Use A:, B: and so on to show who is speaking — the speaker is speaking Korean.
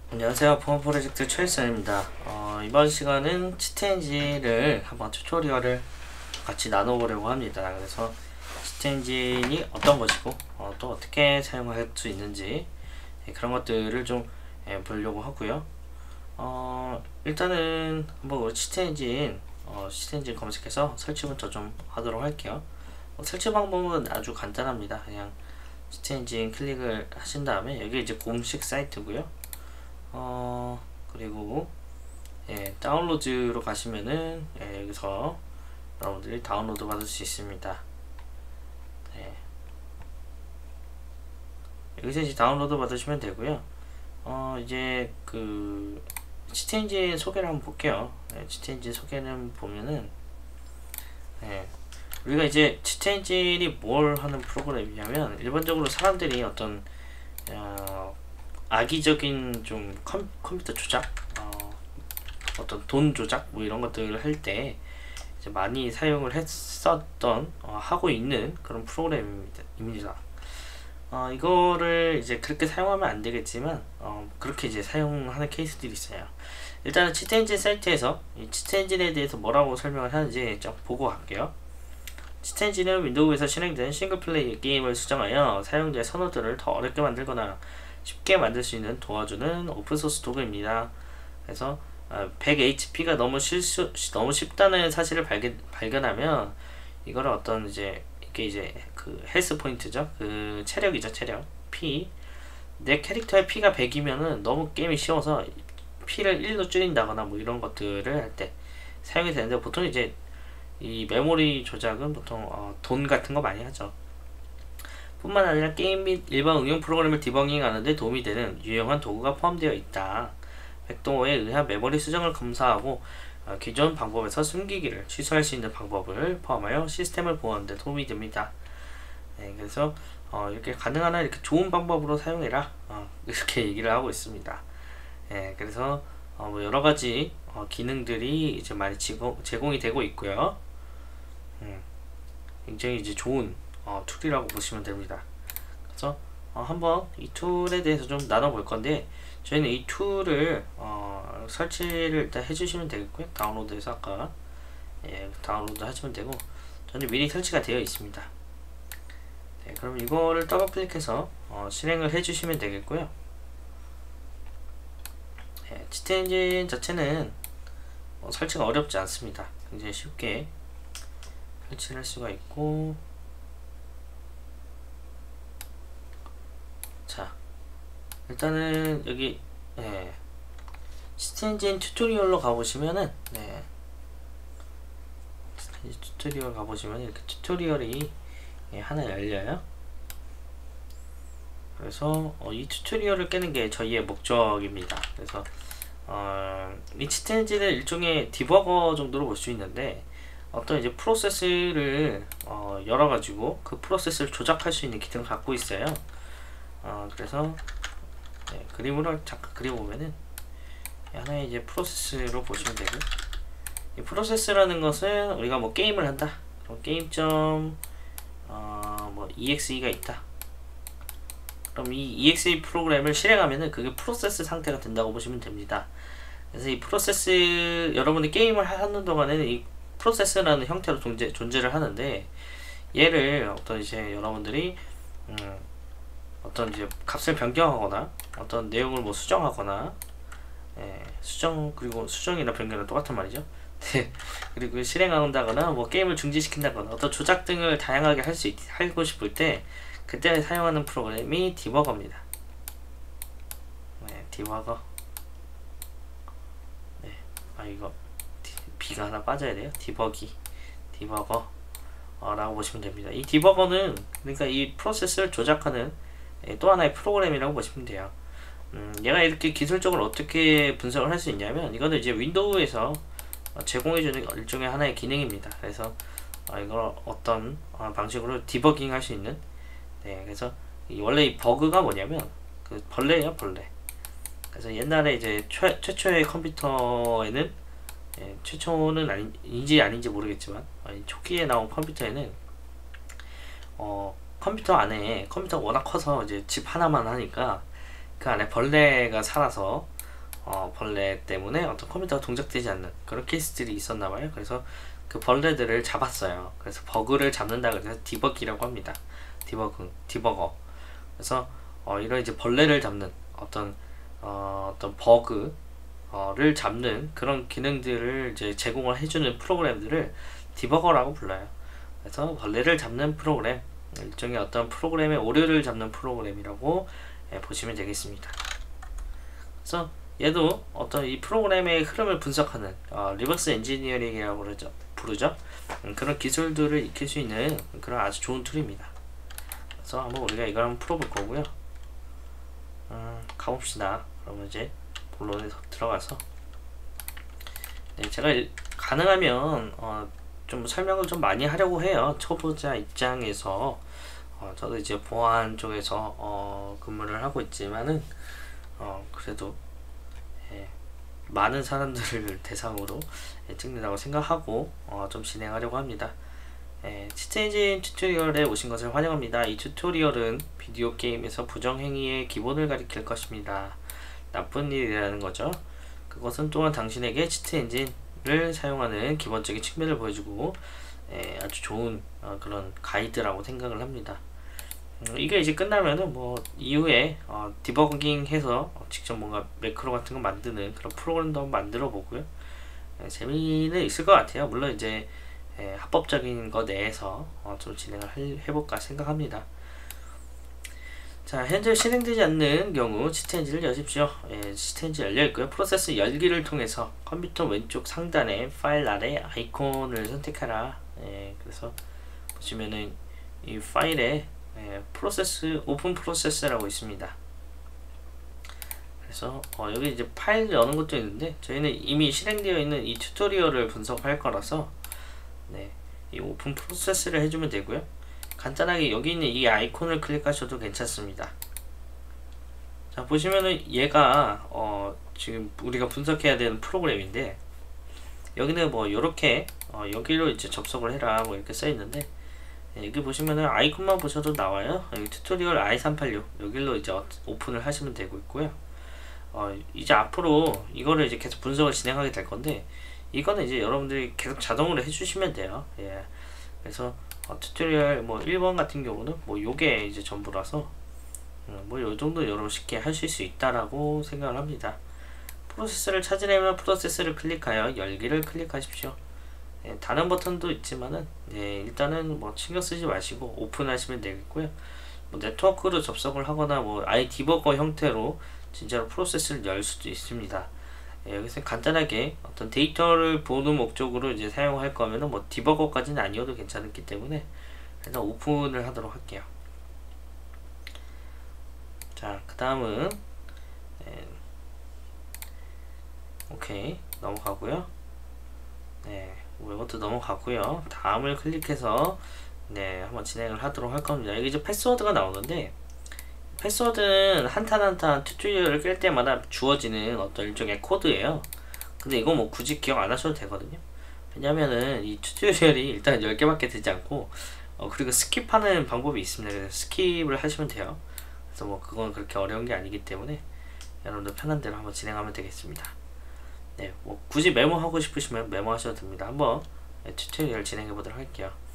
A: 안녕하세요. 보안 프로젝트 최일선입니다. 이번 시간은 치트엔진을 한번 튜토리얼을 같이 나눠보려고 합니다. 그래서 치트엔진이 어떤 것이고 또 어떻게 사용할 수 있는지 그런 것들을 좀 보려고 하고요. 일단은 한번 치트엔진 검색해서 설치부터 좀 하도록 할게요. 설치 방법은 아주 간단합니다. 그냥 치트엔진 클릭을 하신 다음에 여기 이제 공식 사이트고요. 그리고 다운로드로 가시면은 여기서 여러분들이 다운로드 받을 수 있습니다. 여기서 이제 다운로드 받으시면 되고요. 이제 그 치트엔진 소개를 한번 볼게요. 치트엔진 소개는 보면은 우리가 이제 치트엔진이 뭘 하는 프로그램이냐면, 일반적으로 사람들이 어떤 악의적인 좀 컴퓨터 조작, 어떤 돈 조작 뭐 이런 것들을 할 때 이제 많이 사용을 했었던 하고 있는 그런 프로그램입니다. 이거를 이제 그렇게 사용하면 안 되겠지만 그렇게 이제 사용하는 케이스들이 있어요. 일단은 치트엔진 사이트에서 이 치트엔진에 대해서 뭐라고 설명을 하는지 좀 보고 갈게요. 치트엔진은 윈도우에서 실행된 싱글플레이 게임을 수정하여 사용자의 선호도를 더 어렵게 만들거나 쉽게 만들 수 있는 도와주는 오픈소스 도구입니다. 그래서 100HP가 너무 쉽다는 사실을 발견하면 이거를 어떤 이게 이제 그 헬스 포인트죠. 그 체력이죠. 체력 P. 내 캐릭터의 P가 100이면은 너무 게임이 쉬워서 P를 1로 줄인다거나 뭐 이런 것들을 할 때 사용이 되는데, 보통 이제 이 메모리 조작은 보통 돈 같은 거 많이 하죠. 뿐만 아니라 게임 및 일반 응용 프로그램을 디버깅하는 데 도움이 되는 유용한 도구가 포함되어 있다. 백도어에 의한 메모리 수정을 검사하고 기존 방법에서 숨기기를 취소할 수 있는 방법을 포함하여 시스템을 보호하는 데 도움이 됩니다. 그래서 이렇게 가능한 한 이렇게 좋은 방법으로 사용해라, 이렇게 얘기를 하고 있습니다. 그래서 뭐 여러가지 기능들이 이제 많이 제공이 되고 있고요. 굉장히 이제 좋은 툴이라고 보시면 됩니다. 그래서 한번 이 툴에 대해서 좀 나눠볼 건데, 저희는 이 툴을 설치를 일단 해주시면 되겠고요. 다운로드해서 아까 다운로드 하시면 되고, 저는 미리 설치가 되어 있습니다. 그럼 이거를 더블 클릭해서 실행을 해주시면 되겠고요. 치트엔진 자체는 설치가 어렵지 않습니다. 굉장히 쉽게 설치를 할 수가 있고, 자, 일단은 여기 치트엔진 튜토리얼로 가보시면은 튜토리얼 가보시면 이렇게 튜토리얼이 하나 열려요. 그래서 이 튜토리얼을 깨는 게 저희의 목적입니다. 그래서 이 치트엔진은 일종의 디버거 정도로 볼 수 있는데, 어떤 이제 프로세스를 열어가지고 그 프로세스를 조작할 수 있는 기능을 갖고 있어요. 그래서 그림으로 잠깐 그려보면은 하나의 이제 프로세스로 보시면 되고, 이 프로세스라는 것은 우리가 뭐 게임을 한다, 그럼 게임점 뭐 EXE가 있다, 그럼 이 EXE 프로그램을 실행하면은 그게 프로세스 상태가 된다고 보시면 됩니다. 그래서 이 프로세스, 여러분이 게임을 하는 동안에는 이 프로세스라는 형태로 존재를 하는데, 얘를 어떤 이제 여러분들이 어떤 이제 값을 변경하거나 어떤 내용을 뭐 수정하거나, 그리고 수정이나 변경은 똑같은 말이죠. 그리고 실행한다거나 뭐 게임을 중지시킨다거나 어떤 조작 등을 다양하게 하고 싶을 때 그때 사용하는 프로그램이 디버거입니다. 디버거. 이거 B가 하나 빠져야 돼요. 디버거 라고 보시면 됩니다. 이 디버거는 그러니까 이 프로세스를 조작하는 또 하나의 프로그램이라고 보시면 돼요. 얘가 이렇게 기술적으로 어떻게 분석을 할 수 있냐면, 이거는 이제 윈도우에서 제공해주는 일종의 하나의 기능입니다. 그래서 이걸 어떤 방식으로 디버깅 할 수 있는, 그래서 원래 이 버그가 뭐냐면 그 벌레예요, 벌레. 그래서 옛날에 이제 최초의 컴퓨터에는, 최초는 아닌지 모르겠지만 초기에 나온 컴퓨터에는 컴퓨터 안에, 컴퓨터가 워낙 커서 이제 집 하나만 하니까 그 안에 벌레가 살아서 벌레 때문에 어떤 컴퓨터가 동작되지 않는 그런 케이스들이 있었나봐요. 그래서 그 벌레들을 잡았어요. 그래서 버그를 잡는다 그래서 디버기라고 합니다. 디버거. 그래서 이런 이제 벌레를 잡는 어떤 버그를 잡는 그런 기능들을 이제 제공을 해주는 프로그램들을 디버거라고 불러요. 그래서 벌레를 잡는 프로그램, 일종의 어떤 프로그램의 오류를 잡는 프로그램이라고 보시면 되겠습니다. 그래서 얘도 어떤 이 프로그램의 흐름을 분석하는 리버스 엔지니어링이라고 부르죠. 그런 기술들을 익힐 수 있는 그런 아주 좋은 툴입니다. 그래서 한번 우리가 이걸 한번 풀어볼 거고요. 가봅시다. 그러면 이제 본론에 들어가서 제가 가능하면 좀 설명을 좀 많이 하려고 해요. 초보자 입장에서 저도 이제 보안 쪽에서 근무를 하고 있지만은 그래도 많은 사람들을 대상으로 찍는다고 생각하고 좀 진행하려고 합니다. 치트엔진 튜토리얼에 오신 것을 환영합니다. 이 튜토리얼은 비디오 게임에서 부정행위의 기본을 가리킬 것입니다. 나쁜 일이라는 거죠. 그것은 또한 당신에게 치트엔진을 사용하는 기본적인 측면을 보여주고 아주 좋은 그런 가이드라고 생각을 합니다. 이게 이제 끝나면은 뭐 이후에 디버깅 해서 직접 뭔가 매크로 같은 거 만드는 그런 프로그램도 한번 만들어 보고요. 재미는 있을 것 같아요. 물론 이제 합법적인 거 내에서 좀 진행을 해볼까 생각합니다. 자, 현재 실행되지 않는 경우 치트엔진을 여십시오. 치트엔진 열려있고요. 프로세스 열기를 통해서 컴퓨터 왼쪽 상단에 파일 아래 아이콘을 선택하라. 그래서 보시면은 이 파일에 프로세스 오픈 프로세스라고 있습니다. 그래서 여기 이제 파일 여는 것도 있는데 저희는 이미 실행되어 있는 이 튜토리얼을 분석할 거라서 이 오픈 프로세스를 해주면 되고요. 간단하게 여기 있는 이 아이콘을 클릭하셔도 괜찮습니다. 자, 보시면은 얘가 지금 우리가 분석해야 되는 프로그램인데 여기는 뭐 요렇게 여기로 이제 접속을 해라 뭐 이렇게 써 있는데 여기 보시면은 아이콘만 보셔도 나와요. 여기 튜토리얼 i386 여기로 이제 오픈을 하시면 되고 있고요. 이제 앞으로 이거를 이제 계속 분석을 진행하게 될 건데 이거는 이제 여러분들이 계속 자동으로 해주시면 돼요. 그래서 튜토리얼 뭐 1번 같은 경우는 뭐 요게 이제 전부라서 뭐 요 정도 여러분 쉽게 하실 수 있다라고 생각을 합니다. 프로세스를 찾으려면 프로세스를 클릭하여 열기를 클릭하십시오. 다른 버튼도 있지만은 일단은 뭐 신경 쓰지 마시고 오픈하시면 되겠고요. 뭐 네트워크로 접속을 하거나 뭐 아예 디버거 형태로 진짜로 프로세스를 열 수도 있습니다. 여기서 간단하게 어떤 데이터를 보는 목적으로 이제 사용할 거면은 뭐 디버거까지는 아니어도 괜찮기 때문에 일단 오픈을 하도록 할게요. 자, 그 다음은 오케이 넘어가고요. 이것도 넘어가고요. 다음을 클릭해서 한번 진행을 하도록 할 겁니다. 여기 이제 패스워드가 나오는데 패스워드는 한탄 한탄 튜토리얼을 깰 때마다 주어지는 어떤 일종의 코드예요. 근데 이거 뭐 굳이 기억 안 하셔도 되거든요. 왜냐면은 이 튜토리얼이 일단 10개밖에 되지 않고 그리고 스킵하는 방법이 있습니다. 그래서 스킵을 하시면 돼요. 그래서 뭐 그건 그렇게 어려운 게 아니기 때문에 여러분들 편한 대로 한번 진행하면 되겠습니다. 뭐 굳이 메모하고 싶으시면 메모하셔도 됩니다. 한번 튜토리얼 진행해 보도록 할게요.